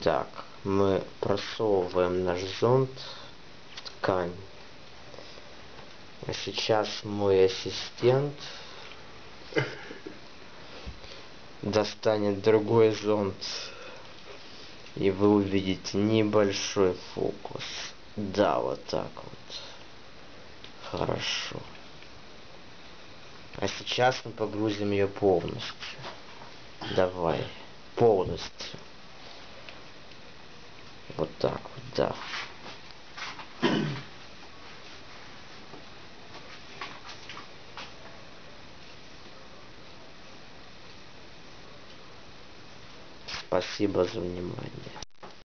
Так, мы просовываем наш зонд в ткань. А сейчас мой ассистент достанет другой зонд, и вы увидите небольшой фокус. Да, вот так вот. Хорошо. А сейчас мы погрузим ее полностью. Давай. Полностью. Вот так вот, да. Спасибо за внимание.